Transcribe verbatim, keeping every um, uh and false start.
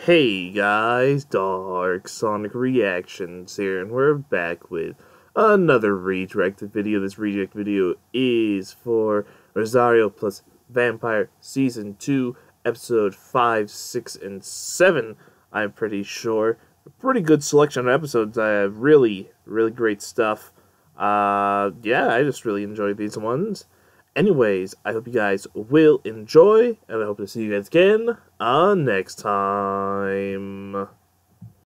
Hey guys, Dark Sonic Reactions here, and we're back with another redirected video. This redirected video is for Rosario plus Vampire Season two, Episode five, six, and seven, I'm pretty sure. A pretty good selection of episodes. I have really, really great stuff. Uh, yeah, I just really enjoyed these ones. Anyways, I hope you guys will enjoy, and I hope to see you guys again uh, next time.